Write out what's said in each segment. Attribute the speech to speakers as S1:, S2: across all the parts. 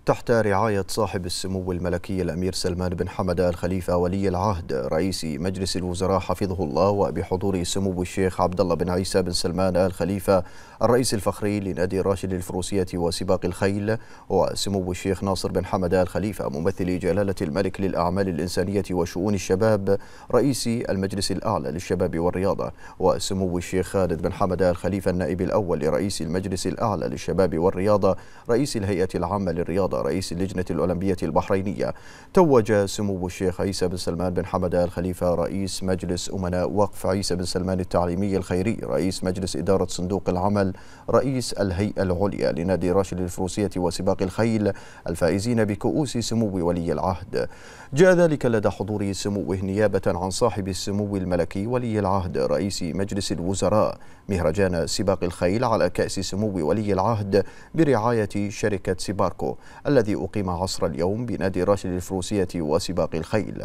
S1: تحت رعاية صاحب السمو الملكي الأمير سلمان بن حمد آل خليفة ولي العهد رئيس مجلس الوزراء حفظه الله، وبحضور سمو الشيخ عبد الله بن عيسى بن سلمان آل خليفة الرئيس الفخري لنادي راشد للفروسية وسباق الخيل، وسمو الشيخ ناصر بن حمد آل خليفة ممثل جلالة الملك للأعمال الإنسانية وشؤون الشباب رئيس المجلس الأعلى للشباب والرياضة، وسمو الشيخ خالد بن حمد آل خليفة النائب الأول لرئيس المجلس الأعلى للشباب والرياضة رئيس الهيئة العامة للرياضة رئيس اللجنة الأولمبية البحرينية. توج سمو الشيخ عيسى بن سلمان بن حمد آل خليفة رئيس مجلس أمناء وقف عيسى بن سلمان التعليمي الخيري رئيس مجلس إدارة صندوق العمل رئيس الهيئة العليا لنادي راشد للفروسية وسباق الخيل الفائزين بكؤوس سمو ولي العهد. جاء ذلك لدى حضور سموه نيابة عن صاحب السمو الملكي ولي العهد رئيس مجلس الوزراء مهرجان سباق الخيل على كأس سمو ولي العهد برعاية شركة سباركو الذي أقيم عصر اليوم بنادي راشد للفروسية وسباق الخيل.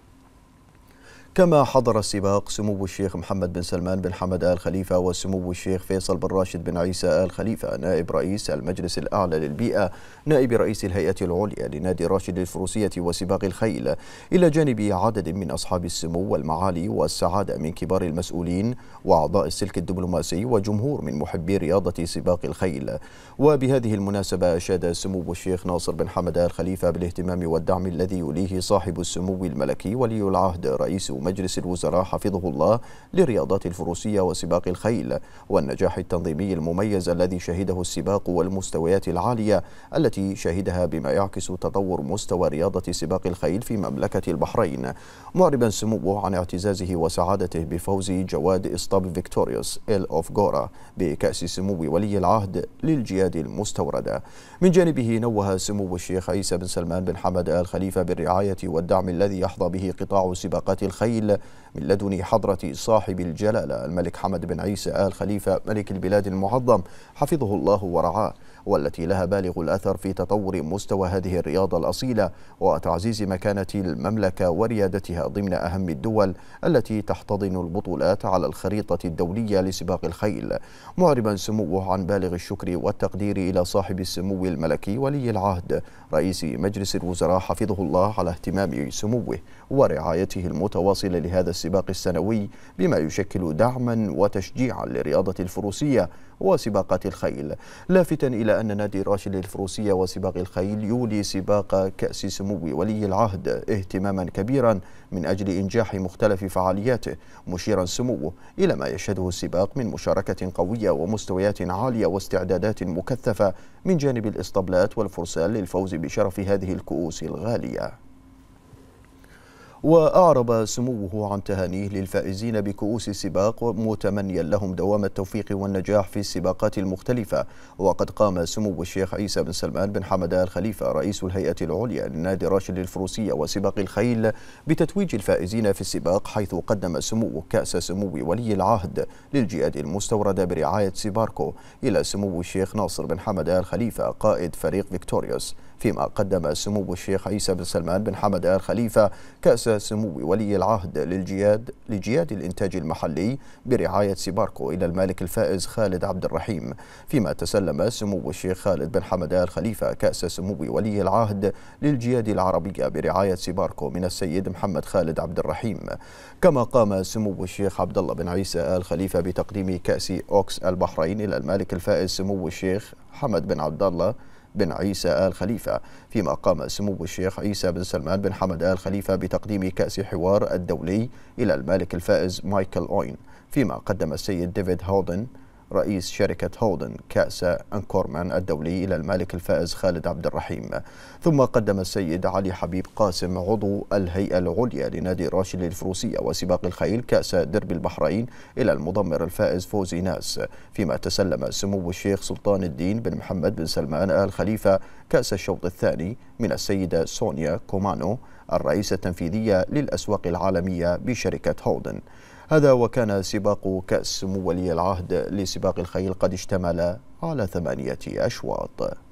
S1: كما حضر السباق سمو الشيخ محمد بن سلمان بن حمد آل خليفة وسمو الشيخ فيصل بن راشد بن عيسى آل خليفة نائب رئيس المجلس الأعلى للبيئة نائب رئيس الهيئة العليا لنادي راشد للفروسية وسباق الخيل، إلى جانب عدد من أصحاب السمو والمعالي والسعادة من كبار المسؤولين وأعضاء السلك الدبلوماسي وجمهور من محبي رياضة سباق الخيل. وبهذه المناسبة أشاد سمو الشيخ ناصر بن حمد آل خليفة بالاهتمام والدعم الذي يوليه صاحب السمو الملكي ولي العهد رئيس مجلس الوزراء حفظه الله لرياضات الفروسية وسباق الخيل، والنجاح التنظيمي المميز الذي شهده السباق والمستويات العالية التي شهدها، بما يعكس تطور مستوى رياضة سباق الخيل في مملكة البحرين، معربا سموه عن اعتزازه وسعادته بفوز جواد إسطاب فيكتوريوس إل أوف غورا بكأس سمو ولي العهد للجياد المستوردة. من جانبه نوه سمو الشيخ عيسى بن سلمان بن حمد آل خليفة بالرعاية والدعم الذي يحظى به قطاع سباقات الخيل من لدن حضرة صاحب الجلالة الملك حمد بن عيسى آل خليفة ملك البلاد المعظم حفظه الله ورعاه، والتي لها بالغ الأثر في تطور مستوى هذه الرياضة الأصيلة وتعزيز مكانة المملكة وريادتها ضمن أهم الدول التي تحتضن البطولات على الخريطة الدولية لسباق الخيل، معربا سموه عن بالغ الشكر والتقدير إلى صاحب السمو الملكي ولي العهد رئيس مجلس الوزراء حفظه الله على اهتمام سموه ورعايته المتواصلة لهذا السباق السنوي، بما يشكل دعما وتشجيعا لرياضة الفروسية وسباقات الخيل، لافتا إلى أن نادي راشد للفروسية وسباق الخيل يولي سباق كأس سمو ولي العهد اهتماما كبيرا من أجل إنجاح مختلف فعالياته، مشيرا سموه إلى ما يشهده السباق من مشاركة قوية ومستويات عالية واستعدادات مكثفة من جانب الإسطبلات والفرسان للفوز بشرف هذه الكؤوس الغالية. وأعرب سموه عن تهانيه للفائزين بكؤوس السباق متمنيا لهم دوام التوفيق والنجاح في السباقات المختلفة. وقد قام سمو الشيخ عيسى بن سلمان بن حمد آل خليفة رئيس الهيئة العليا لنادي راشد للفروسية وسباق الخيل بتتويج الفائزين في السباق، حيث قدم سموه كأس سمو ولي العهد للجياد المستوردة برعاية سباركو إلى سمو الشيخ ناصر بن حمد آل خليفة قائد فريق فيكتوريوس، فيما قدم سمو الشيخ عيسى بن سلمان بن حمد آل خليفة كأس سمو ولي العهد لجياد الإنتاج المحلي برعاية سباركو إلى المالك الفائز خالد عبد الرحيم، فيما تسلم سمو الشيخ خالد بن حمد آل خليفة كأس سمو ولي العهد للجياد العربية برعاية سباركو من السيد محمد خالد عبد الرحيم. كما قام سمو الشيخ عبد الله بن عيسى آل خليفة بتقديم كأس أوكس البحرين إلى المالك الفائز سمو الشيخ حمد بن عبد الله بن عيسى آل خليفة، فيما قام سمو الشيخ عيسى بن سلمان بن حمد آل خليفة بتقديم كأس حوار الدولي إلى المالك الفائز مايكل أوين، فيما قدم السيد ديفيد هودن رئيس شركة هودن كأس أنكورمان الدولي إلى المالك الفائز خالد عبد الرحيم. ثم قدم السيد علي حبيب قاسم عضو الهيئة العليا لنادي راشد للفروسية وسباق الخيل كأس درب البحرين إلى المضمر الفائز فوزي ناس، فيما تسلم سمو الشيخ سلطان الدين بن محمد بن سلمان آل خليفة كأس الشوط الثاني من السيدة سونيا كومانو الرئيسة التنفيذية للأسواق العالمية بشركة هودن. هذا وكان سباق كأس سمو ولي العهد لسباق الخيل قد اشتمل على 8 أشواط.